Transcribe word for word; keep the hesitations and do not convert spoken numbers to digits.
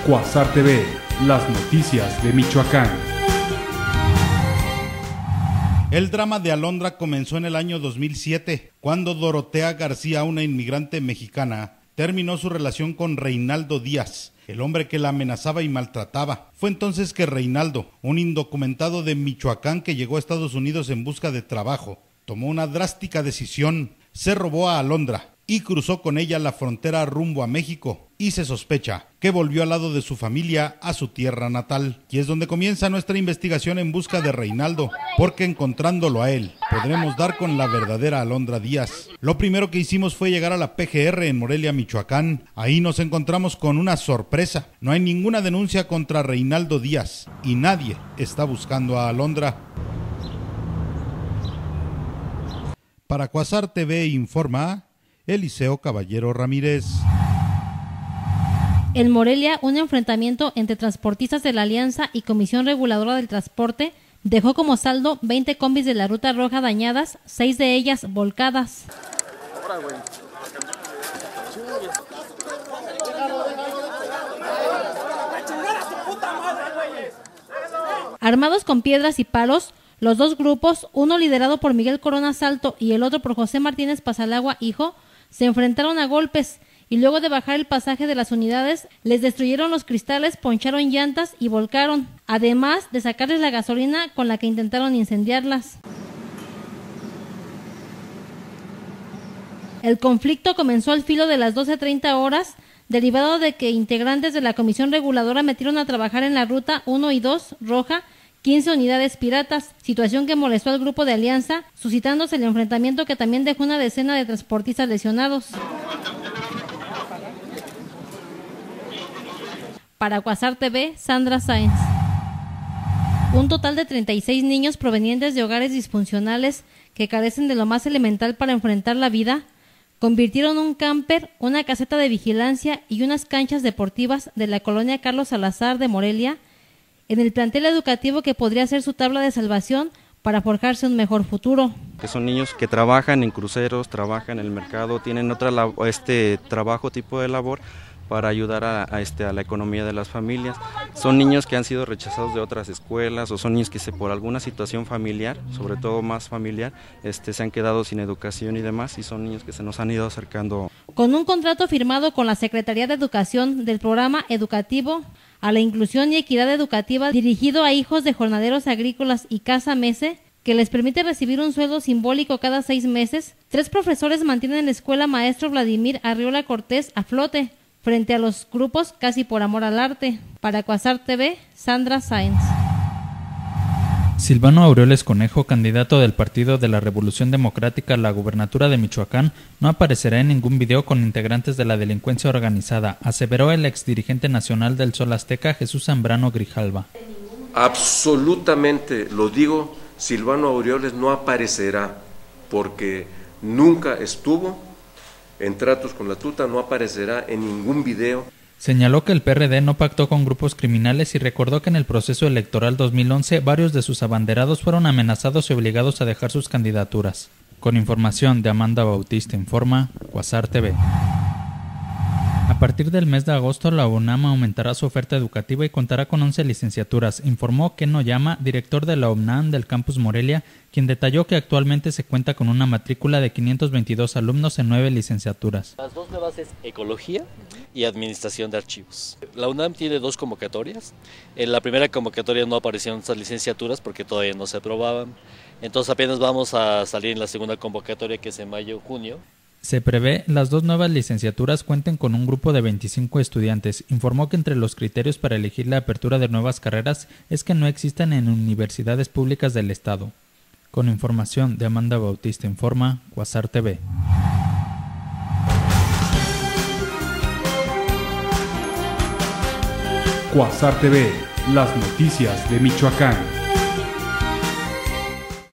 Cuasar T V, las noticias de Michoacán. El drama de Alondra comenzó en el año dos mil siete, cuando Dorotea García, una inmigrante mexicana, terminó su relación con Reinaldo Díaz, el hombre que la amenazaba y maltrataba. Fue entonces que Reinaldo, un indocumentado de Michoacán que llegó a Estados Unidos en busca de trabajo, tomó una drástica decisión. Se robó a Alondra y cruzó con ella la frontera rumbo a México, y se sospecha que volvió al lado de su familia a su tierra natal. Y es donde comienza nuestra investigación en busca de Reinaldo, porque encontrándolo a él, podremos dar con la verdadera Alondra Díaz. Lo primero que hicimos fue llegar a la P G R en Morelia, Michoacán. Ahí nos encontramos con una sorpresa. No hay ninguna denuncia contra Reinaldo Díaz, y nadie está buscando a Alondra. Para Cuasar T V informa Eliseo Caballero Ramírez. En Morelia, un enfrentamiento entre transportistas de la Alianza y Comisión Reguladora del Transporte dejó como saldo veinte combis de la Ruta Roja dañadas, seis de ellas volcadas. Armados con piedras y palos, los dos grupos, uno liderado por Miguel Corona Salto y el otro por José Martínez Pasalagua Hijo, se enfrentaron a golpes y luego de bajar el pasaje de las unidades, les destruyeron los cristales, poncharon llantas y volcaron, además de sacarles la gasolina con la que intentaron incendiarlas. El conflicto comenzó al filo de las doce treinta horas, derivado de que integrantes de la Comisión Reguladora metieron a trabajar en la ruta uno y dos Roja quince unidades piratas, situación que molestó al grupo de Alianza, suscitándose el enfrentamiento que también dejó una decena de transportistas lesionados. Para Cuasar T V, Sandra Sáenz. Un total de treinta y seis niños provenientes de hogares disfuncionales que carecen de lo más elemental para enfrentar la vida, convirtieron un camper, una caseta de vigilancia y unas canchas deportivas de la colonia Carlos Salazar de Morelia en el plantel educativo que podría ser su tabla de salvación para forjarse un mejor futuro. Que son niños que trabajan en cruceros, trabajan en el mercado, tienen otra este trabajo tipo de labor para ayudar a, a, este, a la economía de las familias. Son niños que han sido rechazados de otras escuelas o son niños que se, por alguna situación familiar, sobre todo más familiar, este, se han quedado sin educación y demás, y son niños que se nos han ido acercando. Con un contrato firmado con la Secretaría de Educación del Programa Educativo a la Inclusión y Equidad Educativa dirigido a hijos de jornaleros agrícolas y Casa Mese, que les permite recibir un sueldo simbólico cada seis meses, tres profesores mantienen la escuela Maestro Vladimir Arriola Cortés a flote, frente a los grupos Casi por Amor al Arte. Para Cuasar T V, Sandra Sáenz. Silvano Aureoles Conejo, candidato del Partido de la Revolución Democrática a la gubernatura de Michoacán, no aparecerá en ningún video con integrantes de la delincuencia organizada, aseveró el exdirigente nacional del Sol Azteca, Jesús Zambrano Grijalva. Absolutamente, lo digo, Silvano Aureoles no aparecerá porque nunca estuvo en tratos con la tuta, no aparecerá en ningún video. Señaló que el P R D no pactó con grupos criminales y recordó que en el proceso electoral dos mil once varios de sus abanderados fueron amenazados y obligados a dejar sus candidaturas. Con información de Amanda Bautista informa Cuasar T V. A partir del mes de agosto, la UNAM aumentará su oferta educativa y contará con once licenciaturas, informó Ken Oyama, director de la UNAM del Campus Morelia, quien detalló que actualmente se cuenta con una matrícula de quinientos veintidós alumnos en nueve licenciaturas. Las dos nuevas es Ecología y Administración de Archivos. La UNAM tiene dos convocatorias. En la primera convocatoria no aparecieron estas licenciaturas porque todavía no se aprobaban. Entonces apenas vamos a salir en la segunda convocatoria, que es en mayo-junio. Se prevé las dos nuevas licenciaturas cuenten con un grupo de veinticinco estudiantes. Informó que entre los criterios para elegir la apertura de nuevas carreras es que no existan en universidades públicas del estado. Con información de Amanda Bautista informa Cuasar T V. Cuasar T V, las noticias de Michoacán.